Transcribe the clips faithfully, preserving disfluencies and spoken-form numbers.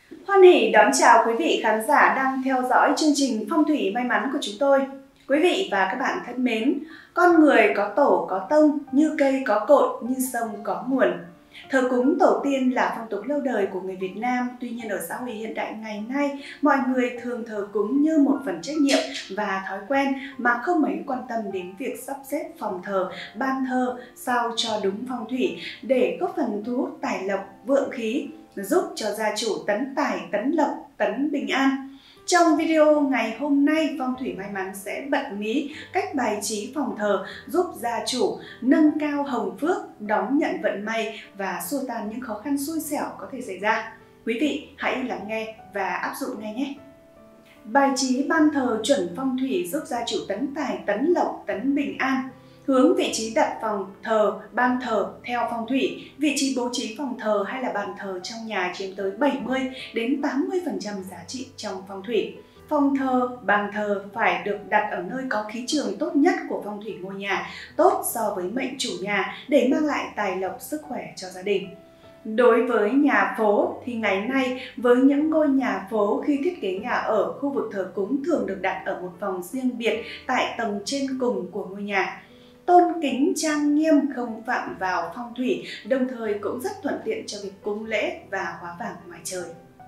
Hoan hỉ đón chào quý vị khán giả đang theo dõi chương trình Phong thủy may mắn của chúng tôi. Quý vị và các bạn thân mến, con người có tổ có tông, như cây có cội, như sông có nguồn. Thờ cúng tổ tiên là phong tục lâu đời của người Việt Nam, tuy nhiên ở xã hội hiện đại ngày nay, mọi người thường thờ cúng như một phần trách nhiệm và thói quen mà không mấy quan tâm đến việc sắp xếp phòng thờ, ban thờ sao cho đúng phong thủy để góp phần thu hút tài lộc, vượng khí, giúp cho gia chủ tấn tài, tấn lộc, tấn bình an. Trong video ngày hôm nay, Phong thủy may mắn sẽ bật mí cách bài trí phòng thờ giúp gia chủ nâng cao hồng phước, đón nhận vận may và xua tan những khó khăn xui xẻo có thể xảy ra. Quý vị hãy lắng nghe và áp dụng ngay nhé! Bài trí ban thờ chuẩn phong thủy giúp gia chủ tấn tài, tấn lộc, tấn bình an. Hướng vị trí đặt phòng thờ, ban thờ theo phong thủy. Vị trí bố trí phòng thờ hay là bàn thờ trong nhà chiếm tới bảy mươi đến tám mươi phần trăm giá trị trong phong thủy. Phòng thờ, bàn thờ phải được đặt ở nơi có khí trường tốt nhất của phong thủy ngôi nhà, tốt so với mệnh chủ nhà để mang lại tài lộc, sức khỏe cho gia đình. Đối với nhà phố thì ngày nay với những ngôi nhà phố, khi thiết kế nhà ở, khu vực thờ cúng thường được đặt ở một phòng riêng biệt tại tầng trên cùng của ngôi nhà. Tôn kính trang nghiêm, không phạm vào phong thủy, đồng thời cũng rất thuận tiện cho việc cúng lễ và hóa vàng ngoài trời.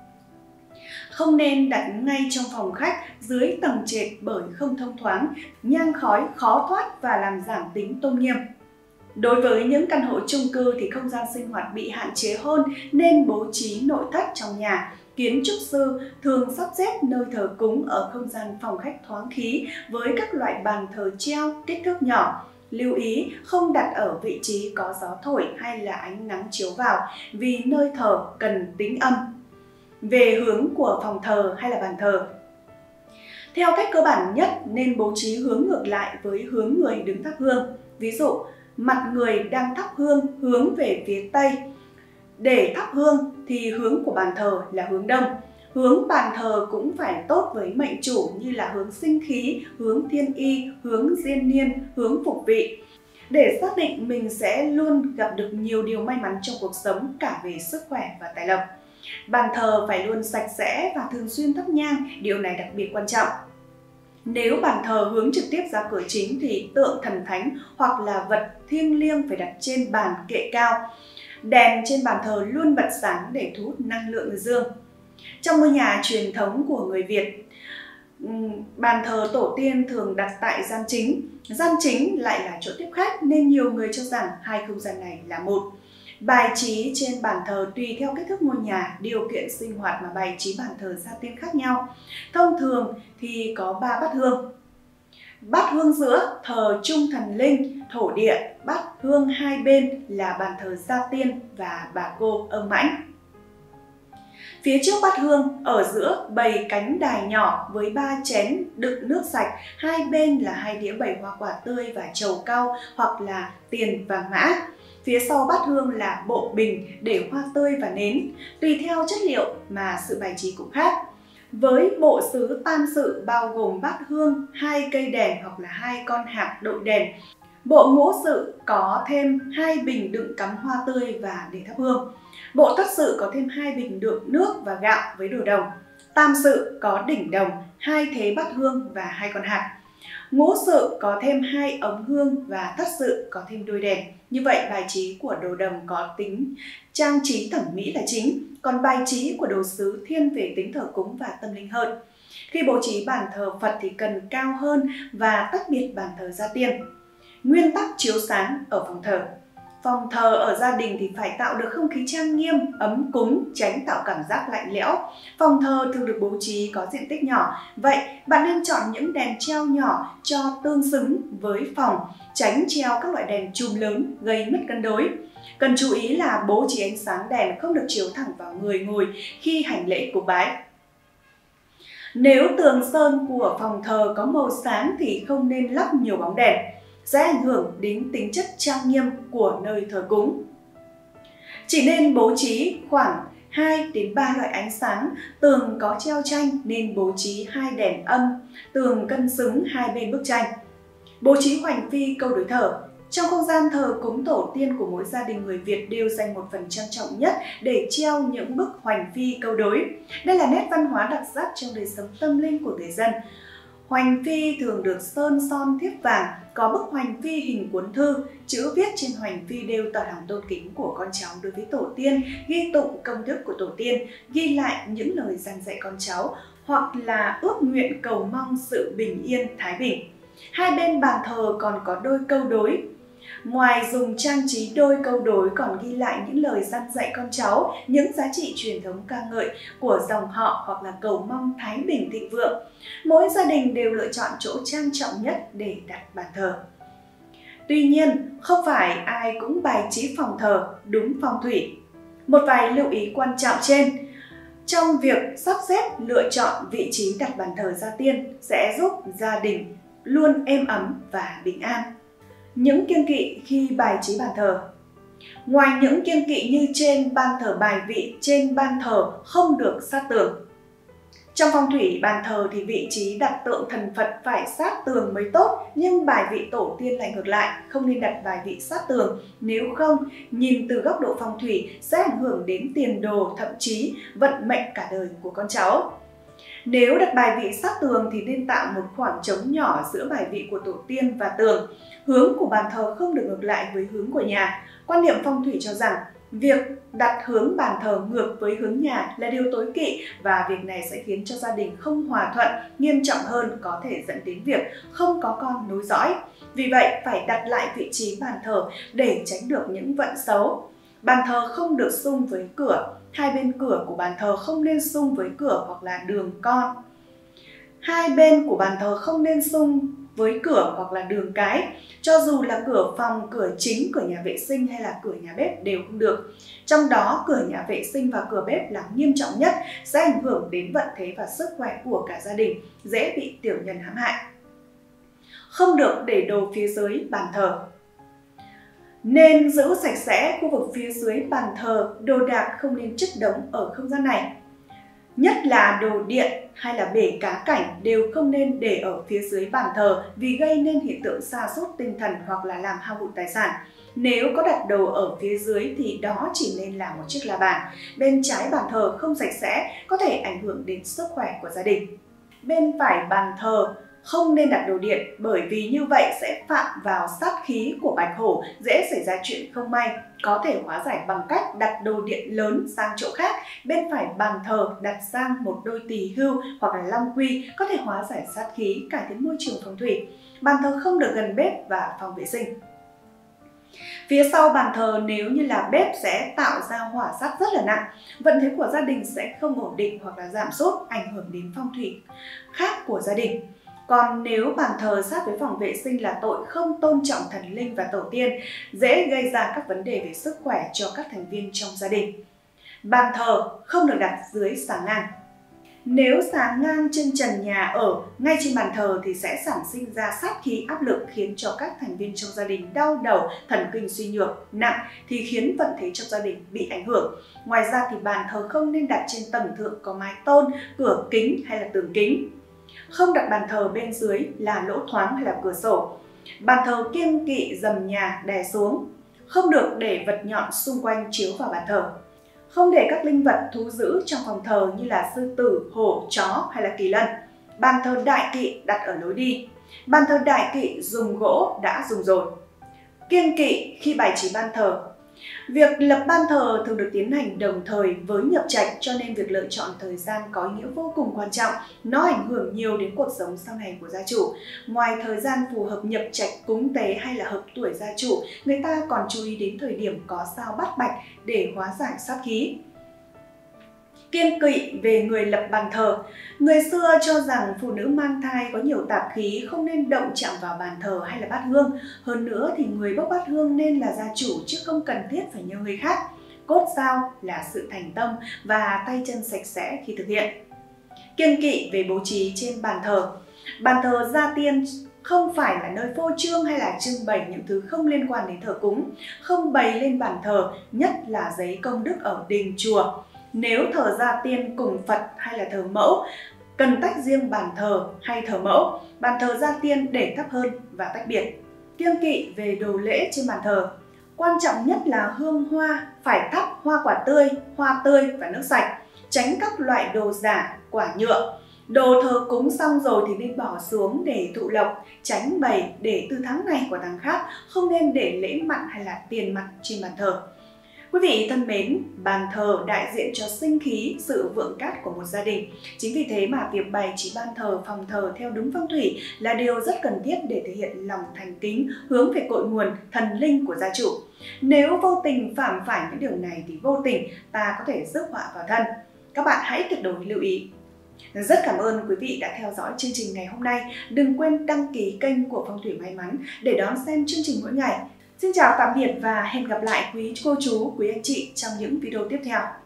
Không nên đặt ngay trong phòng khách dưới tầng trệt bởi không thông thoáng, nhang khói khó thoát và làm giảm tính tôn nghiêm. Đối với những căn hộ chung cư thì không gian sinh hoạt bị hạn chế hơn nên bố trí nội thất trong nhà. Kiến trúc sư thường sắp xếp nơi thờ cúng ở không gian phòng khách thoáng khí với các loại bàn thờ treo kích thước nhỏ. Lưu ý không đặt ở vị trí có gió thổi hay là ánh nắng chiếu vào vì nơi thờ cần tính âm. Về hướng của phòng thờ hay là bàn thờ, theo cách cơ bản nhất nên bố trí hướng ngược lại với hướng người đứng thắp hương. Ví dụ, mặt người đang thắp hương hướng về phía Tây. Để thắp hương thì hướng của bàn thờ là hướng Đông. Hướng bàn thờ cũng phải tốt với mệnh chủ như là hướng sinh khí, hướng thiên y, hướng diên niên, hướng phục vị. Để xác định mình sẽ luôn gặp được nhiều điều may mắn trong cuộc sống cả về sức khỏe và tài lộc. Bàn thờ phải luôn sạch sẽ và thường xuyên thắp nhang, điều này đặc biệt quan trọng. Nếu bàn thờ hướng trực tiếp ra cửa chính thì tượng thần thánh hoặc là vật thiêng liêng phải đặt trên bàn kệ cao. Đèn trên bàn thờ luôn bật sáng để thu hút năng lượng dương. Trong ngôi nhà truyền thống của người Việt, bàn thờ tổ tiên thường đặt tại gian chính. Gian chính lại là chỗ tiếp khách nên nhiều người cho rằng hai không gian này là một. Bài trí trên bàn thờ tùy theo kích thước ngôi nhà, điều kiện sinh hoạt mà bài trí bàn thờ gia tiên khác nhau. Thông thường thì có ba bát hương. Bát hương giữa thờ chung thần linh, thổ địa, bát hương hai bên là bàn thờ gia tiên và bà cô ông mãnh. Phía trước bát hương, ở giữa bày cánh đài nhỏ với ba chén đựng nước sạch, hai bên là hai đĩa bày hoa quả tươi và trầu cau hoặc là tiền vàng mã. Phía sau bát hương là bộ bình để hoa tươi và nến, tùy theo chất liệu mà sự bài trí cũng khác. Với bộ sứ tam sự bao gồm bát hương, hai cây đèn hoặc là hai con hạt đội đèn. Bộ ngũ sự có thêm hai bình đựng cắm hoa tươi và để thắp hương. Bộ thất sự có thêm hai bình đựng nước và gạo với đồ đồng. Tam sự có đỉnh đồng, hai thế bát hương và hai con hạt. Ngũ sự có thêm hai ống hương và thất sự có thêm đôi đèn. Như vậy bài trí của đồ đồng có tính trang trí thẩm mỹ là chính, còn bài trí của đồ sứ thiên về tính thờ cúng và tâm linh hơn. Khi bố trí bàn thờ Phật thì cần cao hơn và tách biệt bàn thờ gia tiên. Nguyên tắc chiếu sáng ở phòng thờ. Phòng thờ ở gia đình thì phải tạo được không khí trang nghiêm, ấm cúng, tránh tạo cảm giác lạnh lẽo. Phòng thờ thường được bố trí có diện tích nhỏ, vậy bạn nên chọn những đèn treo nhỏ cho tương xứng với phòng, tránh treo các loại đèn chùm lớn gây mất cân đối. Cần chú ý là bố trí ánh sáng đèn không được chiếu thẳng vào người ngồi khi hành lễ cúng bái. Nếu tường sơn của phòng thờ có màu sáng thì không nên lắp nhiều bóng đèn, sẽ ảnh hưởng đến tính chất trang nghiêm của nơi thờ cúng. Chỉ nên bố trí khoảng hai đến ba loại ánh sáng. Tường có treo tranh nên bố trí hai đèn âm, tường cân xứng hai bên bức tranh. Bố trí hoành phi câu đối thờ. Trong không gian thờ cúng tổ tiên của mỗi gia đình người Việt đều dành một phần trang trọng nhất để treo những bức hoành phi câu đối. Đây là nét văn hóa đặc sắc trong đời sống tâm linh của người dân. Hoành phi thường được sơn son thiếp vàng, có bức hoành phi hình cuốn thư, chữ viết trên hoành phi đều tỏ lòng tôn kính của con cháu đối với tổ tiên, ghi tụng công đức của tổ tiên, ghi lại những lời dặn dạy con cháu, hoặc là ước nguyện cầu mong sự bình yên, thái bình. Hai bên bàn thờ còn có đôi câu đối. Ngoài dùng trang trí đôi câu đối còn ghi lại những lời dặn dạy con cháu, những giá trị truyền thống ca ngợi của dòng họ hoặc là cầu mong thái bình thịnh vượng. Mỗi gia đình đều lựa chọn chỗ trang trọng nhất để đặt bàn thờ. Tuy nhiên, không phải ai cũng bài trí phòng thờ đúng phong thủy. Một vài lưu ý quan trọng trên trong việc sắp xếp lựa chọn vị trí đặt bàn thờ gia tiên sẽ giúp gia đình luôn êm ấm và bình an. Những kiêng kỵ khi bài trí bàn thờ. Ngoài những kiêng kỵ như trên, ban thờ bài vị trên ban thờ không được sát tường. Trong phong thủy bàn thờ thì vị trí đặt tượng thần Phật phải sát tường mới tốt, nhưng bài vị tổ tiên lại ngược lại, không nên đặt bài vị sát tường. Nếu không, nhìn từ góc độ phong thủy sẽ ảnh hưởng đến tiền đồ, thậm chí vận mệnh cả đời của con cháu. Nếu đặt bài vị sát tường thì nên tạo một khoảng trống nhỏ giữa bài vị của tổ tiên và tường. Hướng của bàn thờ không được ngược lại với hướng của nhà. Quan niệm phong thủy cho rằng việc đặt hướng bàn thờ ngược với hướng nhà là điều tối kỵ và việc này sẽ khiến cho gia đình không hòa thuận, nghiêm trọng hơn có thể dẫn đến việc không có con nối dõi. Vì vậy, phải đặt lại vị trí bàn thờ để tránh được những vận xấu. Bàn thờ không được xung với cửa. Hai bên cửa của bàn thờ không nên xung với cửa hoặc là đường con. Hai bên của bàn thờ không nên xung với cửa hoặc là đường cái. Cho dù là cửa phòng, cửa chính, cửa nhà vệ sinh hay là cửa nhà bếp đều không được. Trong đó, cửa nhà vệ sinh và cửa bếp là nghiêm trọng nhất, sẽ ảnh hưởng đến vận thế và sức khỏe của cả gia đình, dễ bị tiểu nhân hãm hại. Không được để đồ phía dưới bàn thờ. Nên giữ sạch sẽ khu vực phía dưới bàn thờ, đồ đạc không nên chất đống ở không gian này. Nhất là đồ điện hay là bể cá cảnh đều không nên để ở phía dưới bàn thờ vì gây nên hiện tượng sa sút tinh thần hoặc là làm hao hụt tài sản. Nếu có đặt đồ ở phía dưới thì đó chỉ nên là một chiếc la bàn. Bên trái bàn thờ không sạch sẽ có thể ảnh hưởng đến sức khỏe của gia đình. Bên phải bàn thờ không nên đặt đồ điện bởi vì như vậy sẽ phạm vào sát khí của bạch hổ, dễ xảy ra chuyện không may. Có thể hóa giải bằng cách đặt đồ điện lớn sang chỗ khác. Bên phải bàn thờ đặt sang một đôi tỳ hưu hoặc là long quy có thể hóa giải sát khí, cải thiện môi trường phong thủy. Bàn thờ không được gần bếp và phòng vệ sinh. Phía sau bàn thờ nếu như là bếp sẽ tạo ra hỏa sát rất là nặng. Vận thế của gia đình sẽ không ổn định hoặc là giảm sút, ảnh hưởng đến phong thủy khác của gia đình. Còn nếu bàn thờ sát với phòng vệ sinh là tội không tôn trọng thần linh và tổ tiên, dễ gây ra các vấn đề về sức khỏe cho các thành viên trong gia đình. Bàn thờ không được đặt dưới xà ngang. Nếu xà ngang trên trần nhà ở ngay trên bàn thờ thì sẽ sản sinh ra sát khí áp lực khiến cho các thành viên trong gia đình đau đầu, thần kinh suy nhược, nặng thì khiến vận thế trong gia đình bị ảnh hưởng. Ngoài ra thì bàn thờ không nên đặt trên tầng thượng có mái tôn, cửa kính hay là tường kính. Không đặt bàn thờ bên dưới là lỗ thoáng hay là cửa sổ. Bàn thờ kiêng kỵ dầm nhà đè xuống. Không được để vật nhọn xung quanh chiếu vào bàn thờ. Không để các linh vật thú dữ trong phòng thờ như là sư tử, hổ, chó hay là kỳ lân. Bàn thờ đại kỵ đặt ở lối đi. Bàn thờ đại kỵ dùng gỗ đã dùng rồi. Kiêng kỵ khi bài trí ban thờ. Việc lập ban thờ thường được tiến hành đồng thời với nhập trạch, cho nên việc lựa chọn thời gian có ý nghĩa vô cùng quan trọng. Nó ảnh hưởng nhiều đến cuộc sống sau này của gia chủ. Ngoài thời gian phù hợp nhập trạch, cúng tế hay là hợp tuổi gia chủ, người ta còn chú ý đến thời điểm có sao bắt bạch để hóa giải sát khí. Kiêng kỵ về người lập bàn thờ. Người xưa cho rằng phụ nữ mang thai có nhiều tạp khí không nên động chạm vào bàn thờ hay là bát hương. Hơn nữa thì người bốc bát hương nên là gia chủ chứ không cần thiết phải nhờ người khác. Cốt sao là sự thành tâm và tay chân sạch sẽ khi thực hiện. Kiêng kỵ về bố trí trên bàn thờ. Bàn thờ gia tiên không phải là nơi phô trương hay là trưng bày những thứ không liên quan đến thờ cúng. Không bày lên bàn thờ, nhất là giấy công đức ở đình chùa. Nếu thờ gia tiên cùng Phật hay là thờ mẫu, cần tách riêng bàn thờ hay thờ mẫu. Bàn thờ gia tiên để thấp hơn và tách biệt. kiêng kỵ về đồ lễ trên bàn thờ. Quan trọng nhất là hương hoa, phải thắp hoa quả tươi, hoa tươi và nước sạch, tránh các loại đồ giả, quả nhựa. Đồ thờ cúng xong rồi thì nên bỏ xuống để thụ lộc, tránh bày để từ tháng này qua tháng khác, không nên để lễ mặn hay là tiền mặt trên bàn thờ. Quý vị thân mến, bàn thờ đại diện cho sinh khí, sự vượng cát của một gia đình. Chính vì thế mà việc bày trí ban thờ, phòng thờ theo đúng phong thủy là điều rất cần thiết để thể hiện lòng thành kính, hướng về cội nguồn, thần linh của gia chủ. Nếu vô tình phạm phải những điều này thì vô tình ta có thể rước họa vào thân. Các bạn hãy tuyệt đối lưu ý. Rất cảm ơn quý vị đã theo dõi chương trình ngày hôm nay. Đừng quên đăng ký kênh của Phong thủy May Mắn để đón xem chương trình mỗi ngày. Xin chào tạm biệt và hẹn gặp lại quý cô chú, quý anh chị trong những video tiếp theo.